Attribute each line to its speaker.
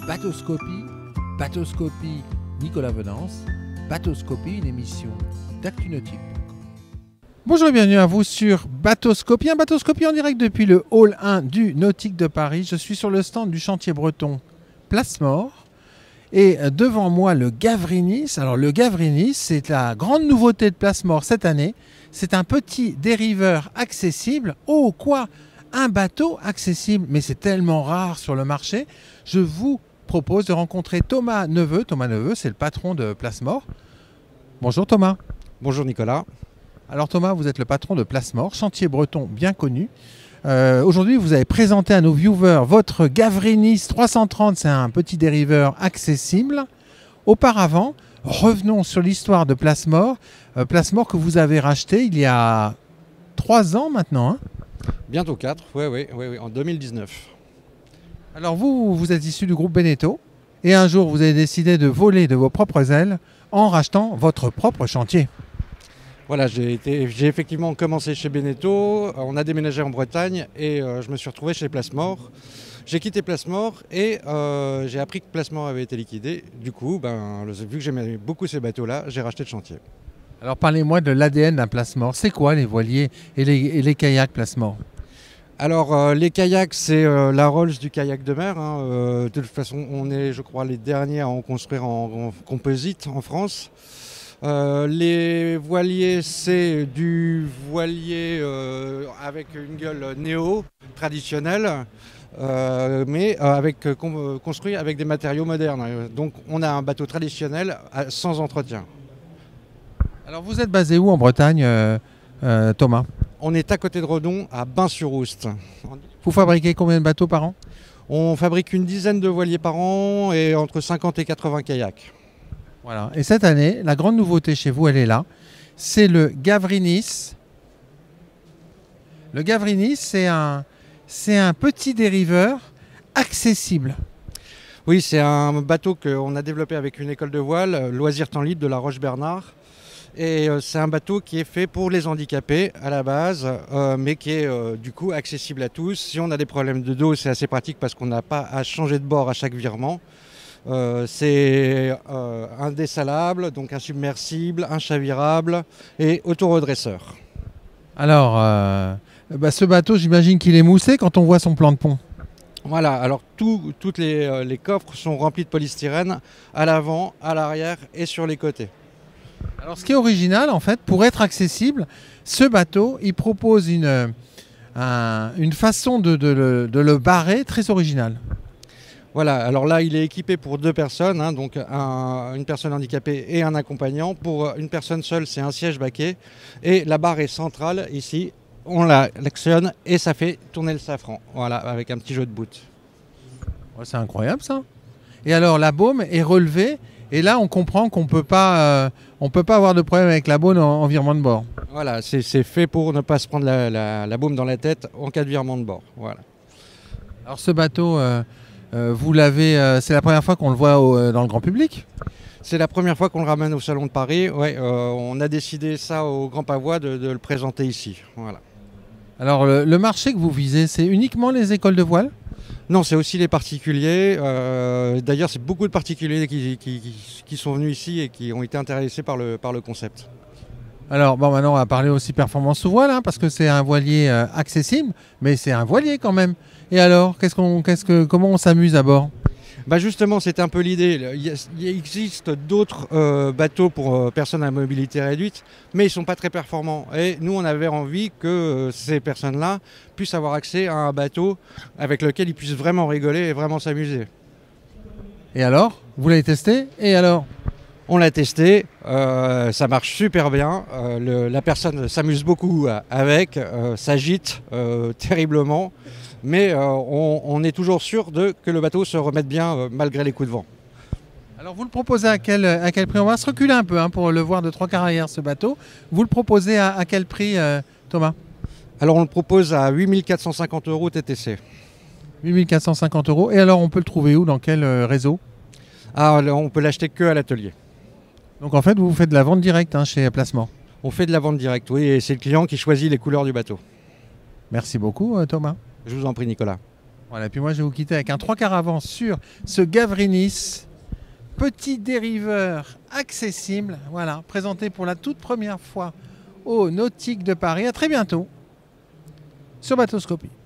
Speaker 1: Bateauscopie, Bateauscopie Nicolas Venance, Bateauscopie, une émission d'Actunautique. Bonjour et bienvenue à vous sur Bateauscopie, un Bateauscopie en direct depuis le hall 1 du Nautique de Paris. Je suis sur le stand du chantier breton Plasmor et devant moi le Gavrinis. Alors le Gavrinis, c'est la grande nouveauté de Plasmor cette année. C'est un petit dériveur accessible. Oh quoi! Un bateau accessible, mais c'est tellement rare sur le marché. Je vous propose de rencontrer Thomas Neveu. Thomas Neveu, c'est le patron de Plasmor. Bonjour Thomas.
Speaker 2: Bonjour Nicolas.
Speaker 1: Alors Thomas, vous êtes le patron de Plasmor, chantier breton bien connu. Aujourd'hui, vous avez présenté à nos viewers votre Gavrinis 330, c'est un petit dériveur accessible. Auparavant, revenons sur l'histoire de Plasmor. Plasmor que vous avez racheté il y a 3 ans maintenant.
Speaker 2: Bientôt 4, oui, en 2019.
Speaker 1: Alors vous êtes issu du groupe Beneteau et un jour vous avez décidé de voler de vos propres ailes en rachetant votre propre chantier.
Speaker 2: Voilà, j'ai effectivement commencé chez Beneteau, on a déménagé en Bretagne et je me suis retrouvé chez Plasmor. J'ai quitté Plasmor et j'ai appris que Plasmor avait été liquidé. Du coup, vu que j'aimais beaucoup ces bateaux-là, j'ai racheté le chantier.
Speaker 1: Alors parlez-moi de l'ADN d'un Plasmor. C'est quoi les voiliers et les kayaks Plasmor?
Speaker 2: Alors les kayaks, c'est la Rolls du kayak de mer. De toute façon, on est, je crois, les derniers à en construire en composite en France. Les voiliers, c'est du voilier avec une gueule néo traditionnelle, mais construit avec des matériaux modernes. Donc on a un bateau traditionnel sans entretien.
Speaker 1: Alors vous êtes basé où en Bretagne, Thomas?
Speaker 2: On est à côté de Redon, à Bains-sur-Oust.
Speaker 1: Vous fabriquez combien de bateaux par an?
Speaker 2: On fabrique une dizaine de voiliers par an et entre 50 et 80 kayaks.
Speaker 1: Voilà. Et cette année, la grande nouveauté chez vous, elle est là. C'est le Gavrinis. Le Gavrinis, c'est un petit dériveur accessible.
Speaker 2: Oui, c'est un bateau qu'on a développé avec une école de voile, Loisirs Temps Libre de la Roche-Bernard. Et c'est un bateau qui est fait pour les handicapés à la base, mais qui est du coup accessible à tous. Si on a des problèmes de dos, c'est assez pratique parce qu'on n'a pas à changer de bord à chaque virement. C'est indessalable, donc insubmersible, inchavirable et autoredresseur.
Speaker 1: Alors, ce bateau, j'imagine qu'il est moussé quand on voit son plan de pont.
Speaker 2: Voilà, alors toutes les coffres sont remplis de polystyrène à l'avant, à l'arrière et sur les côtés.
Speaker 1: Alors ce qui est original, en fait, pour être accessible, ce bateau, il propose une façon de le barrer très originale.
Speaker 2: Voilà, alors là, il est équipé pour 2 personnes, donc une personne handicapée et un accompagnant. Pour une personne seule, c'est un siège baquet. Et la barre est centrale, ici, on l'actionne et ça fait tourner le safran, voilà, avec un petit jeu de bout.
Speaker 1: Ouais, c'est incroyable ça. Et alors la baume est relevée. Et là, on comprend qu'on peut pas avoir de problème avec la baume en virement de bord.
Speaker 2: Voilà, c'est fait pour ne pas se prendre la baume dans la tête en cas de virement de bord. Voilà.
Speaker 1: Alors ce bateau, vous l'avez, c'est la première fois qu'on le voit dans le grand public?
Speaker 2: C'est la première fois qu'on le ramène au Salon de Paris. Ouais, on a décidé ça au Grand Pavois de le présenter ici. Voilà.
Speaker 1: Alors le marché que vous visez, c'est uniquement les écoles de voile?
Speaker 2: Non, c'est aussi les particuliers. D'ailleurs, c'est beaucoup de particuliers qui sont venus ici et qui ont été intéressés par le concept.
Speaker 1: Alors, maintenant, on va parler aussi performance sous voile, parce que c'est un voilier accessible, mais c'est un voilier quand même. Et alors, comment on s'amuse à bord?
Speaker 2: Justement, c'est un peu l'idée. Il existe d'autres bateaux pour personnes à mobilité réduite, mais ils ne sont pas très performants. Et nous, on avait envie que ces personnes-là puissent avoir accès à un bateau avec lequel ils puissent vraiment rigoler et vraiment s'amuser. Et
Speaker 1: alors, vous l'avez testé? Et alors?
Speaker 2: On l'a testé, ça marche super bien. La personne s'amuse beaucoup avec, s'agite terriblement. Mais on est toujours sûr que le bateau se remette bien malgré les coups de vent.
Speaker 1: Alors vous le proposez à quel prix? On va se reculer un peu pour le voir de 3 quarts arrière ce bateau. Vous le proposez à quel prix, Thomas?
Speaker 2: Alors on le propose à 8 450 € TTC.
Speaker 1: 8 450 €. Et alors on peut le trouver où? Dans quel réseau?
Speaker 2: On peut l'acheter que à l'atelier.
Speaker 1: Donc en fait vous faites de la vente directe chez Plasmor?
Speaker 2: On fait de la vente directe, oui, et c'est le client qui choisit les couleurs du bateau.
Speaker 1: Merci beaucoup Thomas.
Speaker 2: Je vous en prie Nicolas.
Speaker 1: Voilà, et puis moi je vais vous quitter avec un 3/4 avance sur ce Gavrinis, petit dériveur accessible, voilà, présenté pour la toute première fois au Nautique de Paris. À très bientôt sur Bateauscopie.